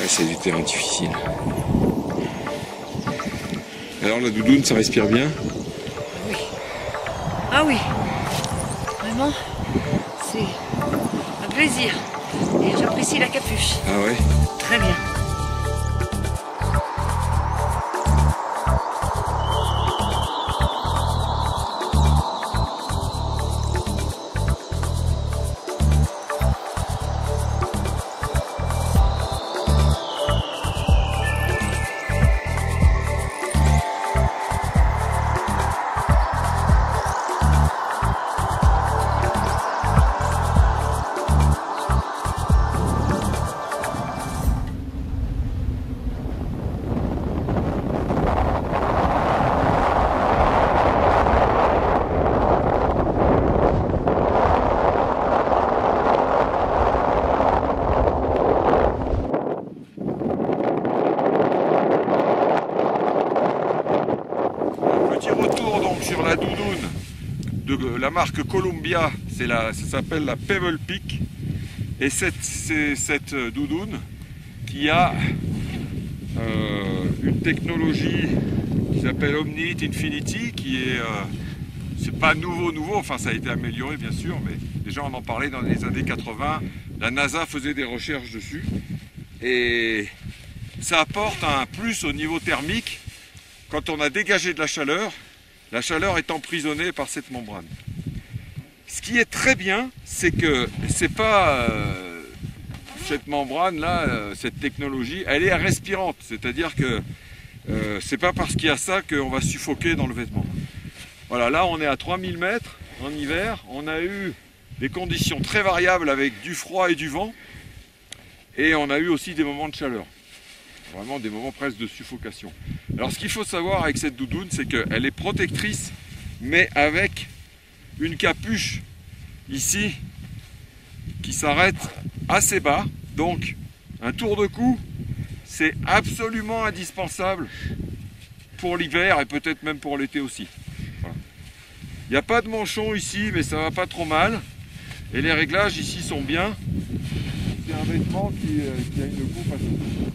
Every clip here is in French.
c'est du terrain difficile. Alors la doudoune, ça respire bien? Oui. Ah oui. Vraiment, c'est un plaisir. Et j'apprécie la capuche. Ah ouais? Très bien. Sur la doudoune de la marque Columbia, ça s'appelle la Pebble Peak, et c'est cette doudoune qui a une technologie qui s'appelle Omni-Heat Infinity, qui est c'est pas nouveau, enfin ça a été amélioré bien sûr, mais déjà on en parlait dans les années 80, la NASA faisait des recherches dessus, et ça apporte un plus au niveau thermique quand on a dégagé de la chaleur est emprisonnée par cette membrane. Ce qui est très bien, c'est que c'est pas cette membrane là, cette technologie, elle est respirante, c'est-à-dire que c'est pas parce qu'il y a ça qu'on va suffoquer dans le vêtement. Voilà, là on est à 3000 mètres en hiver, on a eu des conditions très variables avec du froid et du vent, et on a eu aussi des moments de chaleur. Vraiment des moments presque de suffocation. Alors ce qu'il faut savoir avec cette doudoune, c'est qu'elle est protectrice, mais avec une capuche ici qui s'arrête assez bas. Donc un tour de cou, c'est absolument indispensable pour l'hiver et peut-être même pour l'été aussi. Voilà. Il n'y a pas de manchon ici, mais ça va pas trop mal. Et les réglages ici sont bien. C'est un vêtement qui a une coupe assez.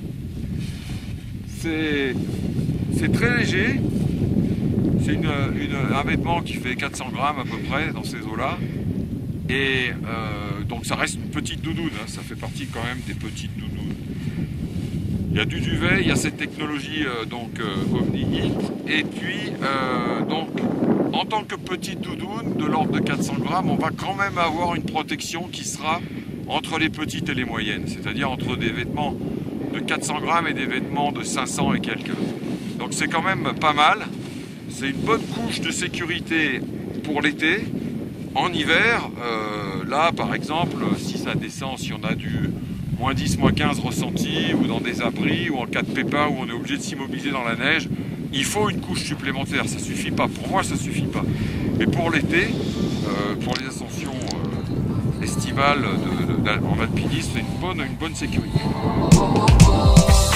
C'est très léger, c'est un vêtement qui fait 400 grammes à peu près dans ces eaux-là, et donc ça reste une petite doudoune, hein, ça fait partie quand même des petites doudounes. Il y a du duvet, il y a cette technologie Omni-Heat, et puis donc en tant que petite doudoune de l'ordre de 400 grammes, on va quand même avoir une protection qui sera entre les petites et les moyennes, c'est-à-dire entre des vêtements de 400 grammes et des vêtements de 500 et quelques. Donc c'est quand même pas mal. C'est une bonne couche de sécurité pour l'été. En hiver, là par exemple, si ça descend, si on a du -10, -15 ressenti, ou dans des abris, ou en cas de pépin, où on est obligé de s'immobiliser dans la neige, il faut une couche supplémentaire. Ça suffit pas. Pour moi, ça suffit pas. Mais pour l'été, pour les ascensions estivales en alpinisme, c'est une bonne sécurité.